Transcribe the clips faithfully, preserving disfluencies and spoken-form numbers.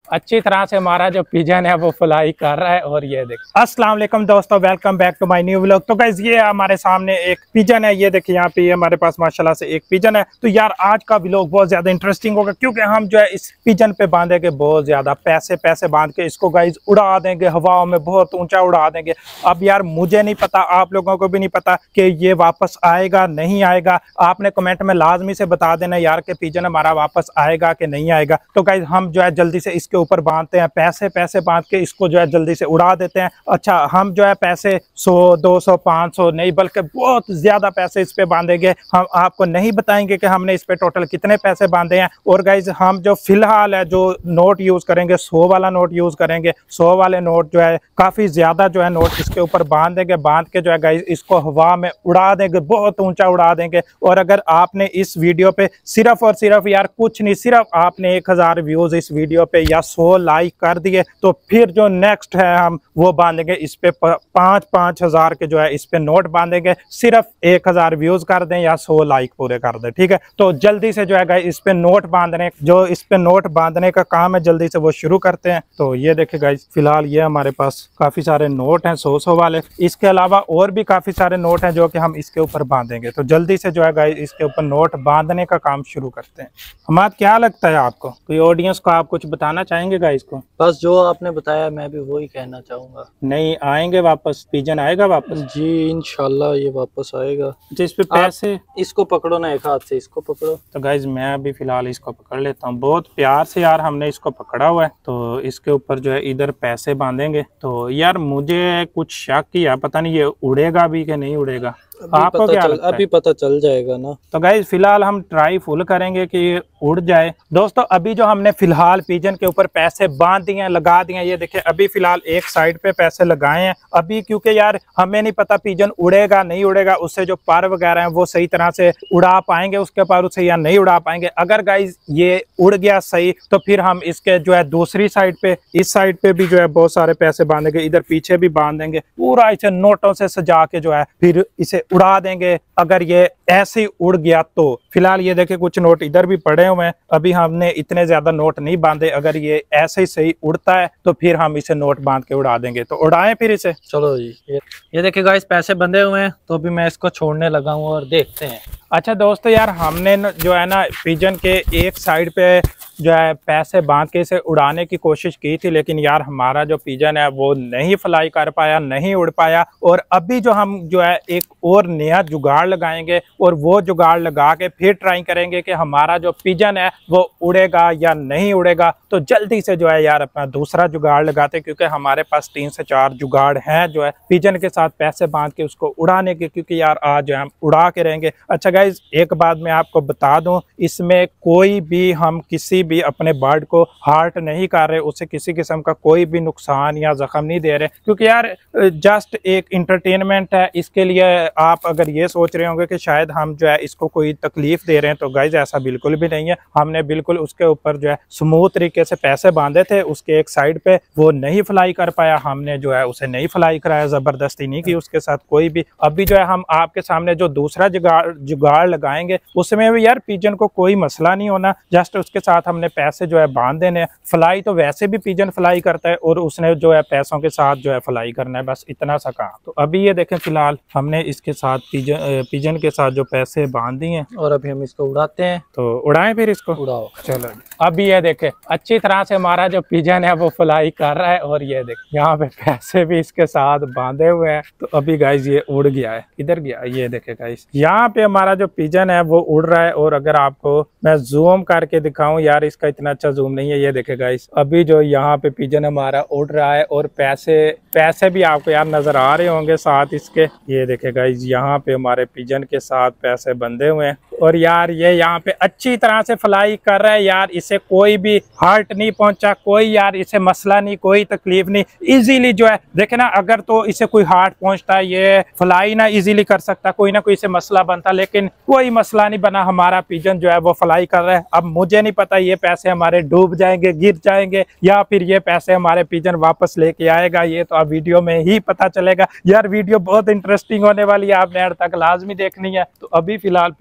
अच्छी तरह से हमारा जो पिजन है वो फ्लाई कर रहा है। और ये देख, अस्सलाम वालेकुम दोस्तों, welcome back to my new vlog. तो गाइस ये हमारे सामने एक पिजन है, ये देखिए यहाँ पे ये हमारे पास माशाल्लाह से एक पिजन है। तो यार आज का व्लॉग बहुत ज्यादा इंटरेस्टिंग होगा क्योंकि हम जो है इस पिजन पे बांधेंगे बहुत ज्यादा पैसे पैसे बांध के इसको गाइस उड़ा देंगे, हवाओं में बहुत ऊंचा उड़ा देंगे। अब यार मुझे नहीं पता, आप लोगों को भी नहीं पता कि ये वापस आएगा नहीं आएगा। आपने कमेंट में लाजमी से बता देना यार कि पिजन हमारा वापस आएगा कि नहीं आएगा। तो गाइस हम जो है जल्दी से इसके ऊपर बांधते हैं, पैसे पैसे बांध के इसको जो है जल्दी से उड़ा देते हैं। अच्छा हम जो है पैसे सौ दो सौ पाँच सौ नहीं बल्कि बहुत ज्यादा पैसे इस पे बांधेंगे। हम आपको नहीं बताएंगे कि हमने इस पे टोटल कितने पैसे बांधे हैं। और गाइज हम जो फिलहाल है जो नोट यूज करेंगे, सौ वाला नोट यूज करेंगे। सौ वाले नोट जो है काफी ज्यादा जो है नोट इसके ऊपर बांध देंगे, बांध के जो है गाइज इसको हवा में उड़ा देंगे, बहुत ऊंचा उड़ा देंगे। और अगर आपने इस वीडियो पे सिर्फ और सिर्फ यार कुछ नहीं, सिर्फ आपने एक हजार व्यूज इस वीडियो पे या सौ लाइक कर दिए तो फिर जो नेक्स्ट है हम वो बांधेंगे इस पे पांच पांच हजार के जो है इस पे नोट बांधेंगे। सिर्फ एक हजार व्यूज कर दें या सौ लाइक पूरे कर दें, ठीक है। तो जल्दी से जो है गाइस इस पे नोट बांधने जो इस पे नोट बांधने का काम है जल्दी से वो शुरू करते हैं। तो ये देखिए गाइस फिलहाल ये हमारे पास काफी सारे नोट हैं सौ सौ वाले। इसके अलावा और भी काफी सारे नोट हैं जो कि हम इसके ऊपर बांधेंगे। तो जल्दी से जो है गाइस इसके ऊपर नोट बांधने का काम शुरू करते हैं। हमाद क्या लगता है आपको, कोई ऑडियंस को आप कुछ बताना चाहेंगे गाइस को? बस जो आपने बताया मैं भी वही कहना चाहूंगा। नहीं आएंगे वापस, पिजन आएगा वापस? जी इंशाल्लाह ये वापस आएगा। तो इस पे पैसे, इसको पकड़ो ना, एक हाथ से इसको पकड़ो। तो गाइज मैं अभी फिलहाल इसको पकड़ लेता हूँ, बहुत प्यार से यार हमने इसको पकड़ा हुआ है। तो इसके ऊपर जो है इधर पैसे बांधेंगे। तो यार मुझे कुछ शक ही है, पता नहीं ये उड़ेगा भी कि नहीं उड़ेगा। आपको क्या लगता है? अभी पता चल जाएगा ना। तो गाइज फिलहाल हम ट्राई फुल करेंगे कि ये उड़ जाए। दोस्तों अभी जो हमने फिलहाल पिजन के ऊपर पैसे बांध दिए हैं, लगा दिए हैं, ये देखिए अभी फिलहाल एक साइड पे पैसे लगाए हैं अभी, क्योंकि यार हमें नहीं पता पिजन उड़ेगा नहीं उड़ेगा, उससे जो पर वगैरह हैं वो सही तरह से उड़ा पाएंगे उसके पर उसे या नहीं उड़ा पाएंगे। अगर गाइज ये उड़ गया सही तो फिर हम इसके जो है दूसरी साइड पे, इस साइड पे भी जो है बहुत सारे पैसे बांधेंगे, इधर पीछे भी बांध देंगे, पूरा इसे नोटों से सजा के जो है फिर इसे उड़ा देंगे। अगर ये ऐसे ही उड़ गया तो फिलहाल ये देखे कुछ नोट इधर भी पड़े हुए हैं, अभी हमने इतने ज्यादा नोट नहीं बांधे। अगर ये ऐसे ही सही उड़ता है तो फिर हम इसे नोट बांध के उड़ा देंगे। तो उड़ाएं फिर इसे। चलो जी ये, ये देखिए गाइस पैसे बंधे हुए हैं, तो अभी मैं इसको छोड़ने लगा हूँ और देखते हैं। अच्छा दोस्तों यार हमने जो है ना पिजन के एक साइड पे जो है पैसे बांध के इसे उड़ाने की कोशिश की थी, लेकिन यार हमारा जो पिजन है वो नहीं फ्लाई कर पाया, नहीं उड़ पाया। और अभी जो हम जो है एक और नया जुगाड़ लगाएंगे और वो जुगाड़ लगा के फिर ट्राई करेंगे कि हमारा जो पिजन है वो उड़ेगा या नहीं उड़ेगा। तो जल्दी से जो है यार अपना दूसरा जुगाड़ लगाते, क्योंकि हमारे पास तीन से चार जुगाड़ हैं जो है पिजन के साथ पैसे बांध के उसको उड़ाने के, क्योंकि यार आज जो है हम उड़ा के रहेंगे। अच्छा गाइज एक बात मैं आपको बता दूं, इसमें कोई भी हम किसी भी अपने बर्ड को हार्ट नहीं कर रहे, उसे किसी किस्म का कोई भी नुकसान या जख्म नहीं दे रहे, क्योंकि यार जस्ट एक इंटरटेनमेंट है। इसके लिए आप अगर ये सोच रहे होंगे कि शायद हम जो है इसको कोई तकलीफ दे रहे हैं, तो गाइज ऐसा बिल्कुल भी नहीं है। हमने बिल्कुल उसके ऊपर जो है स्मूथ तरीके से पैसे बांधे थे, उसके एक साइड पे वो नहीं फ्लाई कर पाया, हमने जो है उसे नहीं फ्लाई कराया, जबरदस्ती नहीं की उसके साथ कोई भी। अभी जो है हम आपके सामने जो दूसरा जुगाड़ जुगाड़ लगाएंगे उसमें भी यार पिजन को कोई मसला नहीं होना, जस्ट उसके साथ हमने पैसे जो है बांध देने। फ्लाई तो वैसे भी पिजन फ्लाई करता है और उसने जो है पैसों के साथ जो है फ्लाई करना है, बस इतना सा काम। तो अभी ये देखें फिलहाल हमने इसके साथ पिजन पिजन के साथ जो पैसे बांध दिए और अभी हम इसको उड़ाते हैं। तो उड़ाएं फिर इसको। उड़ाओ। चलो अभी ये देखे अच्छी तरह से हमारा जो पिजन है वो फ्लाई कर रहा है। और ये देख यहाँ पे पैसे भी इसके साथ बांधे हुए हैं। तो अभी गाइज ये उड़ गया है, इधर गया, ये देखे गाइज यहाँ पे हमारा जो पिजन है वो उड़ रहा है। और अगर आपको मैं जूम करके दिखाऊं, यार इसका इतना अच्छा जूम नहीं है, ये देखे गाइस अभी जो यहाँ पे पिजन हमारा उड़ रहा है और पैसे पैसे भी आपको यार नजर आ रहे होंगे साथ इसके। ये देखे गाइस यहाँ पे हमारे पिजन के साथ पैसे बंधे हुए हैं और यार ये यहाँ पे अच्छी तरह से फ्लाई कर रहा है। यार इसे कोई भी हर्ट नहीं पहुंचा, कोई यार इसे मसला नहीं, कोई तकलीफ नहीं, इजीली जो है देखे ना, अगर तो इसे कोई हार्ट पहुंचता है ये फ्लाई ना इजीली कर सकता, कोई ना कोई इसे मसला बनता, लेकिन कोई मसला नहीं बना। हमारा पिजन जो है वो फ्लाई कर रहा है। अब मुझे नहीं पता ये पैसे हमारे डूब जाएंगे, गिर जाएंगे, या फिर ये पैसे हमारे पिजन वापस लेके आएगा, ये तो अब वीडियो में ही पता चलेगा। यार वीडियो बहुत इंटरेस्टिंग होने वाली है, आपने एंड तक लाजमी देखनी है। तो अभी फिलहाल पिजन हमारा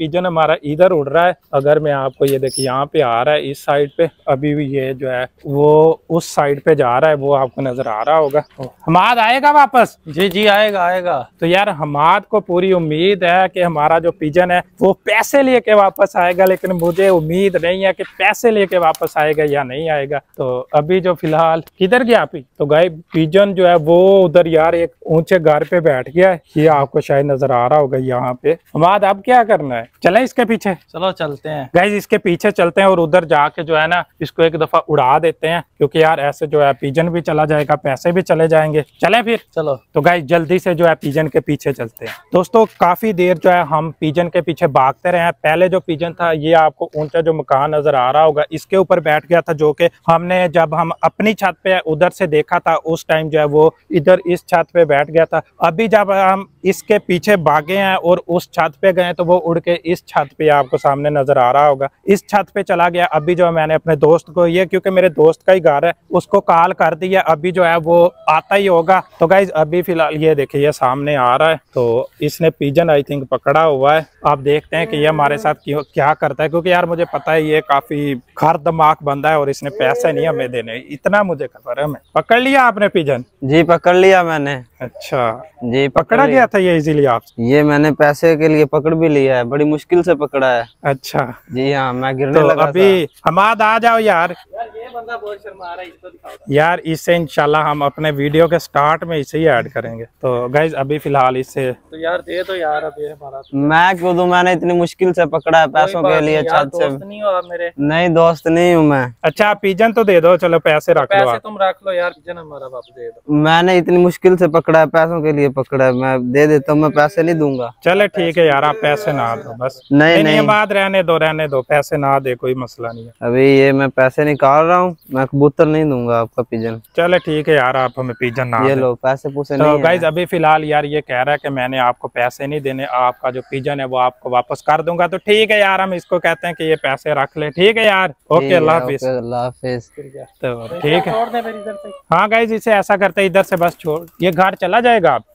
हमारा इधर उड़ रहा है। अगर मैं आपको ये देखिए यहाँ पे आ रहा है इस साइड पे, अभी भी ये जो है वो उस साइड पे जा रहा है, वो आपको नजर आ रहा होगा। हमाद आएगा वापस? जी जी आएगा आएगा। तो यार हमाद को पूरी उम्मीद है कि हमारा जो पिजन है वो पैसे लेके वापस आएगा, लेकिन मुझे उम्मीद नहीं है कि पैसे लेके वापस आएगा या नहीं आएगा। तो अभी जो फिलहाल किधर गया आप? तो गाय पिजन जो है वो उधर यार एक ऊंचे घर पे बैठ गया है, ये आपको शायद नजर आ रहा होगा यहाँ पे। हमाद अब क्या करना है? चले इसके पीछे? चलो चलते हैं गाइज इसके पीछे चलते हैं और उधर जाके जो है ना इसको एक दफा उड़ा देते हैं, क्योंकि यार ऐसे जो है पिजन भी चला जाएगा, पैसे भी चले जाएंगे। चले फिर? चलो। तो गाइज जल्दी से जो है पिजन के पीछे चलते हैं। दोस्तों काफी देर जो है हम पिजन के पीछे भागते रहे हैं। पहले जो पिजन था ये आपको ऊंचा जो मकान नजर आ रहा होगा इसके ऊपर बैठ गया था, जो कि हमने जब हम अपनी छत पे उधर से देखा था उस टाइम जो है वो इधर इस छत पे बैठ गया था। अभी जब हम इसके पीछे भागे हैं और उस छत पे गए तो वो उड़ के इस छत पे आपको सामने नजर आ रहा होगा, इस छत पे चला गया। अभी जो मैंने अपने दोस्त को, ये क्योंकि मेरे दोस्त का ही घर है, उसको कॉल कर दिया, अभी जो है वो आता ही होगा। तो गाइज अभी फिलहाल ये देखिए ये सामने आ रहा है, तो इसने पिजन आई थिंक पकड़ा हुआ है। आप देखते हैं कि ये हमारे साथ क्यों क्या करता है, क्योंकि यार मुझे पता है ये काफी खर दिमाग बंदा है और इसने पैसे नहीं हमें देने, इतना मुझे खबर है। मैं पकड़ लिया आपने पिजन? जी पकड़ लिया मैंने। अच्छा जी पकड़ा गया था ये इजीली आप? ये मैंने पैसे के लिए पकड़ भी लिया है, बड़ी मुश्किल से पकड़ा है। अच्छा जी हाँ, मैं गिरने तो लगा अभी था। हमाद आ जाओ यार। यार ये बंदा बहुत शर्मा रहा है, इसको दिखाओ यार इससे इंशाल्लाह हम अपने वीडियो के स्टार्ट में इसे ही ऐड करेंगे। तो गाइज अभी फिलहाल इससे तो यार दे दो यार, अब ये हमारा मैं क्यों दूं, मैंने इतनी मुश्किल से पकड़ा है पैसों के लिए छत से। नहीं हो आप मेरे? नहीं दोस्त नहीं हूँ मैं। अच्छा पिजन तो दे दो, चलो पैसे रख लो पैसे आप। तुम रख लो यार, पिजन हमारा वापस दे दो। मैंने इतनी मुश्किल से पकड़ा है, पैसों के लिए पकड़ा है, मैं दे देता हूँ, मैं पैसे नहीं दूंगा। चले ठीक है यार, आप पैसे ना दो बस। नहीं नहीं हमाद रहने दो रहने दो, पैसे ना दे कोई मसला नहीं है। अभी ये मैं पैसे निकाल रहा हूँ, मैं कबूतर नहीं दूंगा आपका पिजन। चले ठीक है यार, आप हमें पिजन ना ये दे। लो पैसे पूसे तो नहीं गाइज अभी फिलहाल यार ये कह रहा है कि मैंने आपको पैसे नहीं देने, आपका जो पिजन है वो आपको वापस कर दूंगा। तो ठीक है यार, हम इसको कहते हैं कि ये पैसे रख ले। ठीक है यार, ओके अल्लाह हाफिज। अल्लाह हाफिज। तो ठीक है, छोड़ दे मेरी इधर से। हाँ गाइज इसे ऐसा करते हैं, इधर से बस छोड़, ये घर चला जाएगा आप।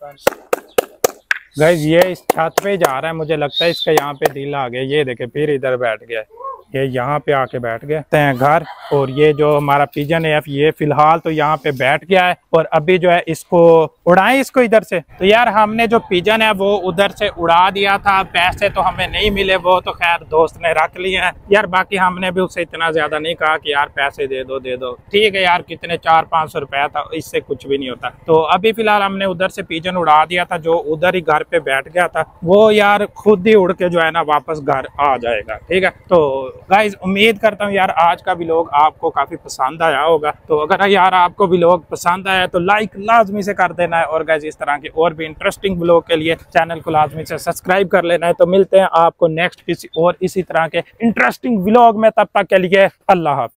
गाइज ये इस छत पे जा रहा है, मुझे लगता है इसका यहाँ पे दिल आ गया। ये देखे फिर इधर बैठ गया, ये यहाँ पे आके बैठ गए हैं घर। और ये जो हमारा पिजन है ये फिलहाल तो यहाँ पे बैठ गया है, और अभी जो है इसको उड़ाएं इसको इधर से। तो यार हमने जो पिजन है वो उधर से उड़ा दिया था, पैसे तो हमें नहीं मिले, वो तो खैर दोस्त ने रख लिए हैं यार। बाकी हमने भी उससे इतना ज्यादा नहीं कहा कि यार पैसे दे दो दे दो, ठीक है यार, कितने चार पाँच सौ रुपया था, इससे कुछ भी नहीं होता। तो अभी फिलहाल हमने उधर से पिजन उड़ा दिया था, जो उधर ही घर पे बैठ गया था वो यार खुद ही उड़ के जो है ना वापस घर आ जाएगा। ठीक है, तो गाइज उम्मीद करता हूँ यार आज का व्लॉग आपको काफी पसंद आया होगा। तो अगर यार आपको व्लॉग पसंद आया तो लाइक लाजमी से कर देना है, और गाइज इस तरह के और भी इंटरेस्टिंग व्लॉग के लिए चैनल को लाजमी से सब्सक्राइब कर लेना है। तो मिलते हैं आपको नेक्स्ट किसी और इसी तरह के इंटरेस्टिंग व्लॉग में, तब तक के लिए अल्लाह हाफ़िज़।